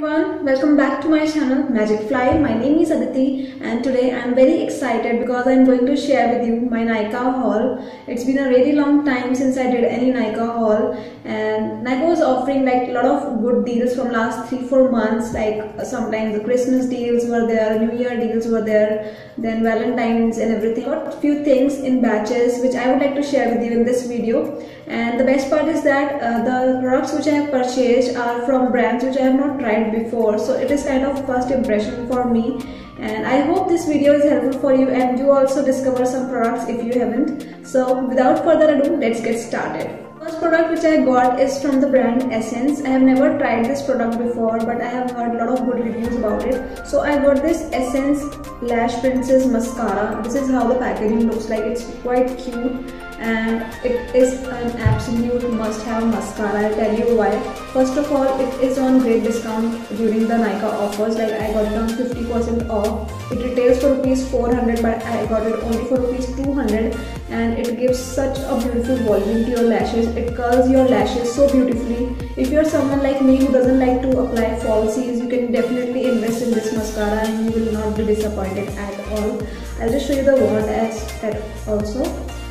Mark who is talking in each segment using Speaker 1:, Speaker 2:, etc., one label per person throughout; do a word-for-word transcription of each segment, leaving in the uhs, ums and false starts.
Speaker 1: Everyone, welcome back to my channel Magicfly. My name is Aditi and today I am very excited because I am going to share with you my Nykaa haul. It's been a really long time since I did any Nykaa haul, and Nykaa was offering like a lot of good deals from last three four months. Like sometimes the Christmas deals were there, New Year deals were there, then Valentine's and everything. Got few things in batches which I would like to share with you in this video. And the best part is that uh, the products which I have purchased are from brands which I have not tried before, so it is kind of first impression for me, and I hope this video is helpful for you and you also discover some products if you haven't. So without further ado, let's get started. First product which I got is from the brand Essence. I have never tried this product before, but I have heard a lot of good reviews about it. So I got this Essence Lash Princess Mascara. This is how the packaging looks like. It's quite cute and it is an absolute must-have mascara. I'll tell you why. First of all, it is on great discount during the Nykaa offers. Like I got it on fifty percent off. It retails for rupees four hundred, but I got it only for rupees two hundred, and it gives such a beautiful volume to your lashes. It curls your lashes so beautifully. If you're someone like me who doesn't like to apply falsies, you can definitely invest in this mascara and you will not be disappointed at all. I'll just show you the wand as that also.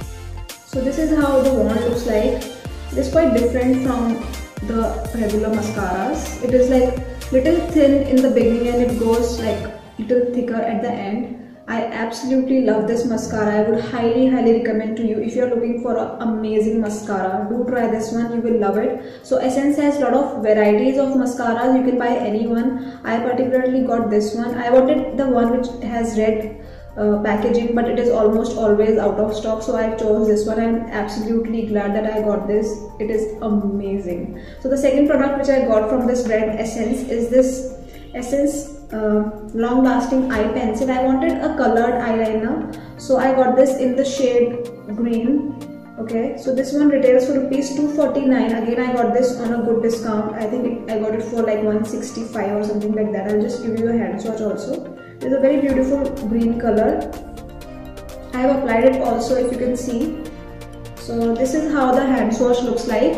Speaker 1: So this is how the wand looks like. It is quite different from the regular mascaras. It is like little thin in the beginning and it goes like little thicker at the end. I absolutely love this mascara. I would highly highly recommend to you if you're looking for an amazing mascara. Do try this one, you will love it. So Essence has a lot of varieties of mascaras. You can buy any one. I particularly got this one. I wanted the one which has red Uh, packaging, but it is almost always out of stock, so I chose this one. I'm absolutely glad that I got this. It is amazing. So the second product which I got from this brand Essence is this Essence uh, long lasting eye pencil. I wanted a colored eyeliner, so I got this in the shade green. Okay, so this one retails for rupees two forty-nine. Again, I got this on a good discount. I think it, I got it for like one sixty-five or something like that. I'll just give you a hand swatch also. It's a very beautiful green color. I have applied it also, if you can see. So this is how the hand swatch looks like.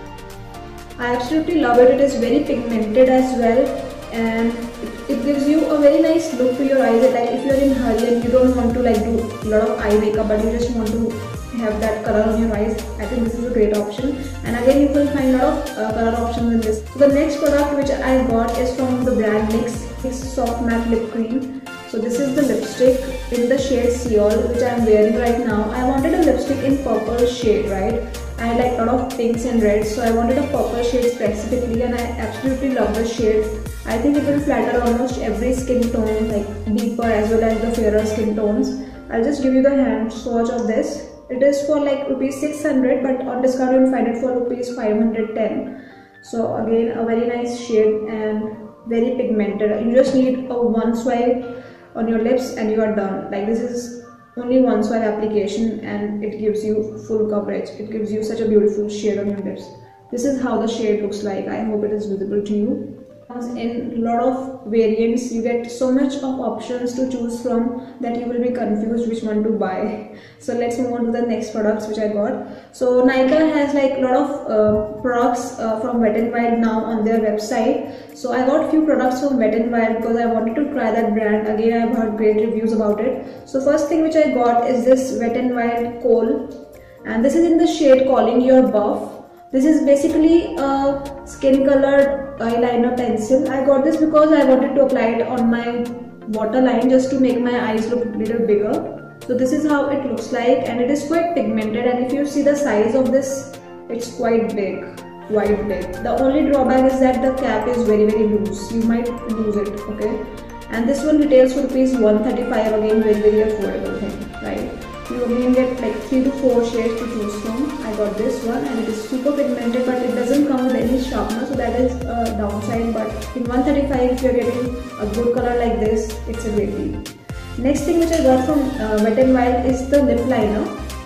Speaker 1: I absolutely love it. It is very pigmented as well, and it, it gives you a very nice look to your eyes. Like if you're in a hurry and you don't want to like do a lot of eye makeup, but you just want to have that color on your eyes, I think this is a great option. And again, you will find a lot of uh, color options in this. So the next product which I got is from the brand NYX. It's soft matte lip cream. So this is the lipstick in the shade Seol, which I am wearing right now. I wanted a lipstick in purple shade, right? I like a lot of pinks and reds, so I wanted a purple shade specifically, and I absolutely love the shade. I think it will flatter almost every skin tone, like deeper as well as the fairer skin tones. I'll just give you the hand swatch of this. It is for like rupees six hundred, but on discount you will find it for rupees five hundred ten. So again, a very nice shade and very pigmented. You just need a one swipe on your lips and you are done. Like this is only one swipe application and it gives you full coverage. It gives you such a beautiful shade on your lips. This is how the shade looks like. I hope it is visible to you. In a lot of variants, you get so much of options to choose from that you will be confused which one to buy. So let's move on to the next products which I got. So Nykaa has like a lot of uh, products uh, from Wet n Wild now on their website. So I got few products from Wet n Wild because I wanted to try that brand. Again, I have heard great reviews about it. So first thing which I got is this Wet n Wild Kohl, and this is in the shade Calling Your Buff. This is basically a skin colored eyeliner pencil. I got this because I wanted to apply it on my waterline just to make my eyes look a little bigger. So this is how it looks like, and it is quite pigmented, and if you see the size of this, it's quite big, quite big. The only drawback is that the cap is very very loose. You might lose it, okay? And this one retails for rupees one thirty-five. Again, very very affordable thing, right? You again get like three to four shades to choose from. I got this one and it is super pigmented, but it doesn't come with any sharpener, so that is a downside. But in one thirty-five, if you're getting a good color like this, it's a great deal. Next thing which I got from uh, Wet n Wild is the lip liner.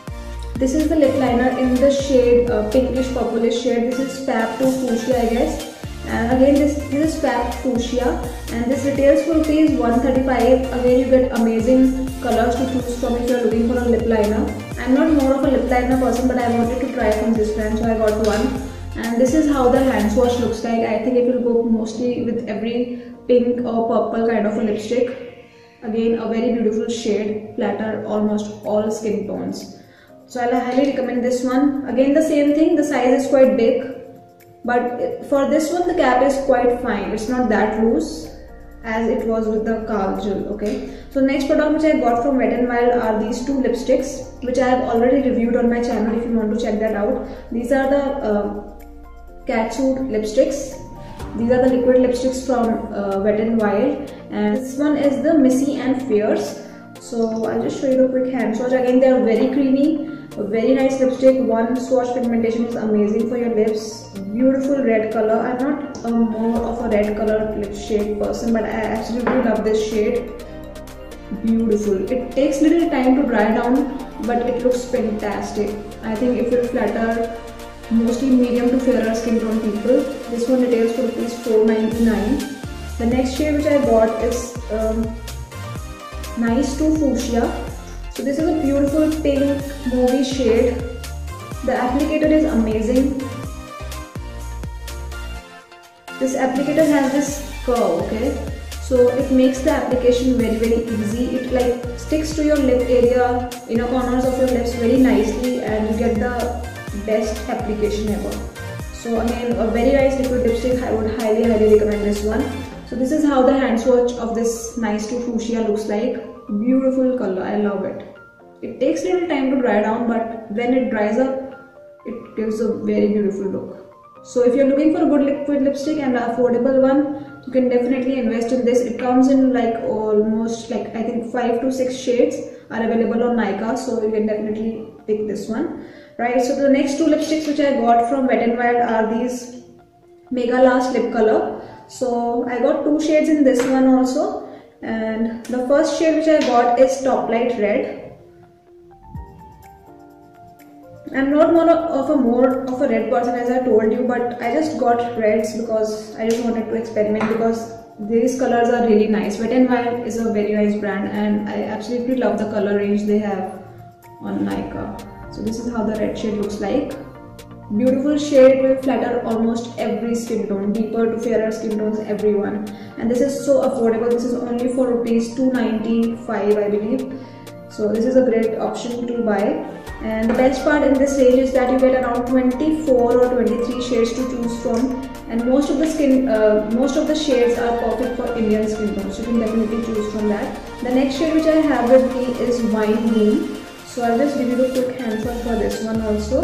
Speaker 1: This is the lip liner in the shade uh, pinkish purplish shade. This is Fab two Fuchsia, I guess. And again, this, this is Fab Fuchsia, and this retails for rupees one thirty-five. Again, you get amazing colors to choose from if you're looking for a lip liner. I'm not more of a lip liner person, but I wanted to try from this brand, so I got one. and this is how the hand swatch looks like. I think it will go mostly with every pink or purple kind of a lipstick. Again, a very beautiful shade, flatter almost all skin tones. So I'll highly recommend this one. Again, the same thing, the size is quite big, but for this one the cap is quite fine. It's not that loose as it was with the Kajal. Okay, so next product which I got from Wet n Wild are these two lipsticks, which I have already reviewed on my channel if you want to check that out. These are the uh, catsuit lipsticks. These are the liquid lipsticks from uh, Wet n Wild, and this one is the Missy and Fierce. So I'll just show you the quick hand swatch. Again, they are very creamy, a very nice lipstick. One swatch pigmentation is amazing for your lips. Beautiful red color. I'm not a more of a red color lip shade person, but I absolutely love this shade. Beautiful. It takes little time to dry down, but it looks fantastic. I think it will flatter mostly medium to fairer skin tone people. This one retails for rupees four ninety-nine. The next shade which I got is um, Nice to Fuchsia. So this is a beautiful pink movie shade. The applicator is amazing. This applicator has this curve, okay? So it makes the application very very easy. It like sticks to your lip area, inner corners of your lips very nicely, and you get the best application ever. So again, a very nice liquid lipstick. I would highly highly recommend this one. So this is how the hand swatch of this Nice to Fuchsia looks like. Beautiful color, I love it. It takes little time to dry down, but when it dries up, it gives a very beautiful look. So if you're looking for a good liquid lipstick and an affordable one, you can definitely invest in this. It comes in like almost like I think five to six shades are available on Nykaa, so you can definitely pick this one. Right, so the next two lipsticks which I got from Wet n Wild are these Mega Last Lip Color. So I got two shades in this one also, and the first shade which I got is Top Light Red. I'm not more of a more of a red person, as I told you, but I just got reds because I just wanted to experiment, because these colors are really nice. Wet n Wild is a very nice brand, and I absolutely love the color range they have on Nykaa. So this is how the red shade looks like. Beautiful shade. It will flatter almost every skin tone, deeper to fairer skin tones, everyone. And this is so affordable. This is only for rupees two ninety-five, I believe. So this is a great option to buy. And the best part in this range is that you get around twenty-four or twenty-three shades to choose from, and most of the skin, uh, most of the shades are perfect for Indian skin tones. So you can definitely choose from that. The next shade which I have with me is Wine Moon. So I'll just give you the quick hand swatch for this one also.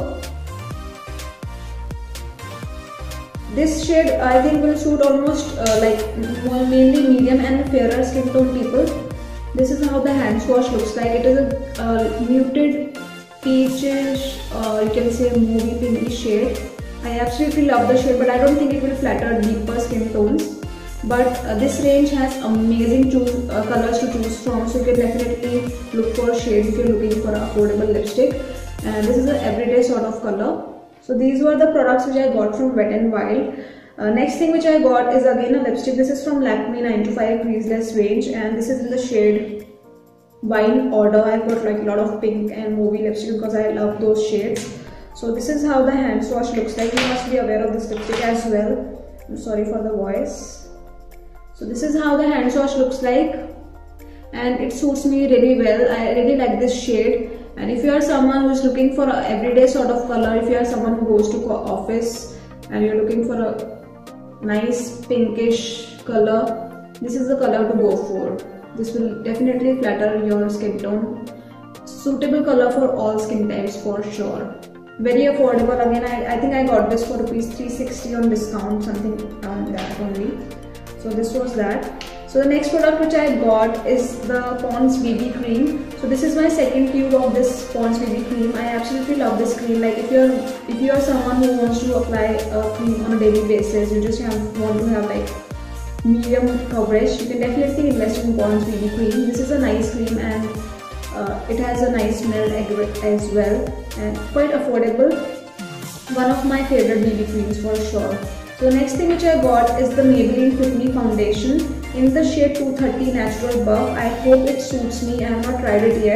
Speaker 1: This shade I think will suit almost uh, like more mainly medium and fairer skin tone people. This is how the hand swatch looks like. It is a uh, muted peachish, uh, you can say movie pinky shade. I absolutely love the shade, but I don't think it will flatter deeper skin tones. But uh, this range has amazing choose, uh, colors to choose from, so you can definitely look for shades if you're looking for an affordable lipstick. And this is an everyday sort of color. So these were the products which I got from Wet n Wild. Uh, next thing which I got is again a lipstick. This is from Lakme nine to five Creaseless range, and this is in the shade Wine Order. I've got like a lot of pink and movie lipstick because I love those shades. So this is how the hand swatch looks like. You must be aware of this lipstick as well. I'm sorry for the voice. So this is how the hand swatch looks like, and it suits me really well. I really like this shade. And if you are someone who is looking for an everyday sort of color, if you are someone who goes to office and you're looking for a nice pinkish color, this is the color to go for. This will definitely flatter your skin tone. Suitable color for all skin types for sure. Very affordable. Again, I, I think I got this for rupees three sixty on discount, something around that only. So this was that. So the next product which I got is the Pond's B B cream. So this is my second tube of this Pond's B B cream. I absolutely love this cream. Like if you're if you are someone who wants to apply a cream on a daily basis, you just have, want to have like medium coverage, you can definitely invest in Pond's B B cream. This is a nice cream, and uh, it has a nice smell as well, and quite affordable. One of my favorite B B creams for sure. So the next thing which I got is the Maybelline Fit Me foundation in the shade two thirty Natural Buff. I hope it suits me. I have not tried it yet.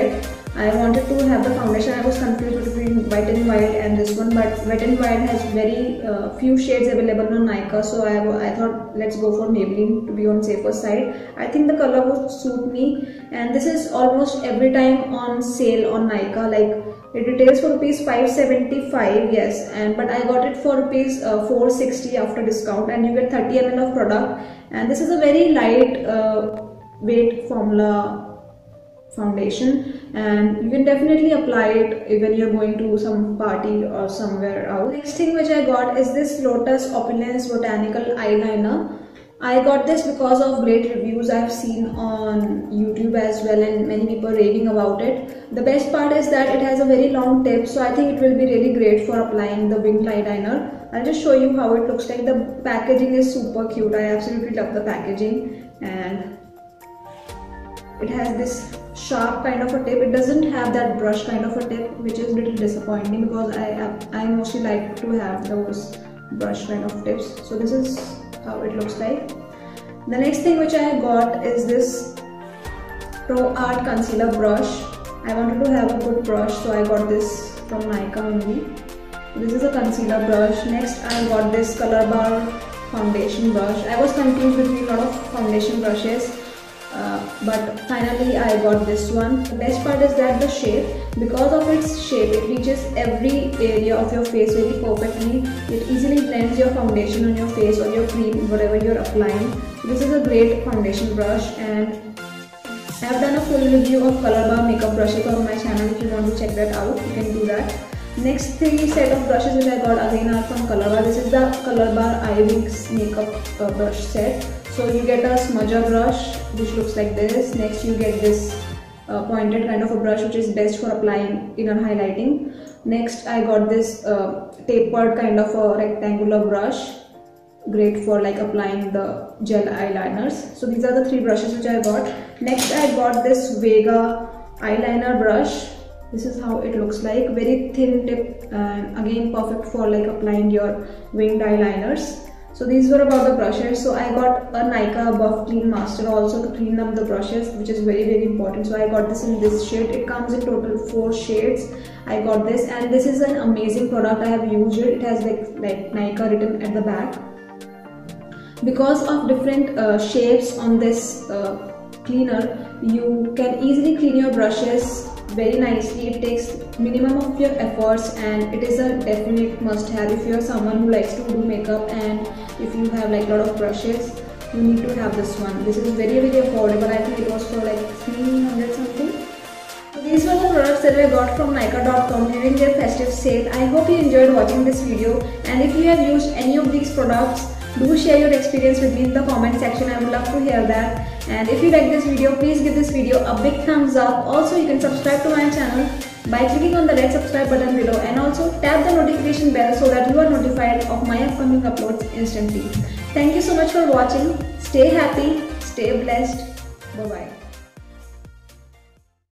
Speaker 1: I wanted to have the foundation. I was confused between Wet n Wild and this one, but Wet n Wild has very uh, few shades available on Nykaa, so I, I thought let's go for Maybelline to be on safer side. I think the color would suit me, and this is almost every time on sale on Nykaa. Like it retails for rupees five seventy-five, yes, and but I got it for rupees uh, four sixty after discount, and you get thirty milliliters of product. And this is a very light uh, weight formula foundation, and you can definitely apply it when you're going to some party or somewhere else. Next thing which I got is this Lotus Opulence Botanical Eyeliner. I got this because of great reviews I've seen on YouTube as well, and many people raving about it. The best part is that it has a very long tip, so I think it will be really great for applying the winged eyeliner. I'll just show you how it looks like. The packaging is super cute. I absolutely love the packaging, and it has this sharp kind of a tip. It doesn't have that brush kind of a tip, which is a little disappointing because I I mostly like to have those brush kind of tips. So this is how it looks like. The next thing which I got is this Pro Art Concealer Brush. I wanted to have a good brush, so I got this from Nykaa only. This is a concealer brush. Next I got this Color Bar Foundation Brush. I was confused between a lot of foundation brushes. Uh, but finally I got this one. The best part is that the shape, because of its shape, it reaches every area of your face very perfectly. It easily blends your foundation on your face or your cream, whatever you're applying. This is a great foundation brush, and I have done a full review of Color Bar makeup brushes on my channel. If you want to check that out, you can do that. Next three set of brushes which I got again are from Color Bar. This is the Color Bar Eye Wings makeup uh, brush set. So you get a smudger brush which looks like this. Next you get this uh, pointed kind of a brush which is best for applying inner highlighting. Next I got this uh, tapered kind of a rectangular brush, great for like applying the gel eyeliners. So these are the three brushes which I got. Next I got this Vega eyeliner brush. This is how it looks like, very thin tip, and again perfect for like applying your winged eyeliners. So these were about the brushes. So I got a Nykaa Buff Clean Master also to clean up the brushes, which is very very important. So I got this in this shade. It comes in total four shades. I got this, and this is an amazing product. I have used it. It has like like Nykaa written at the back. Because of different uh, shapes on this uh, cleaner, you can easily clean your brushes very nicely. It takes minimum of your efforts, and it is a definite must have if you are someone who likes to do makeup, and if you have like a lot of brushes, you need to have this one. This is very very affordable. I think it was for like three hundred something. So these were the products that I got from Nykaa dot com during their festive sale. I hope you enjoyed watching this video, and if you have used any of these products, do share your experience with me in the comment section. I would love to hear that. And if you like this video, please give this video a big thumbs up. Also, you can subscribe to my channel by clicking on the red subscribe button below, and also tap the notification bell so that you are notified of my upcoming uploads instantly. Thank you so much for watching. Stay happy, stay blessed. Bye bye.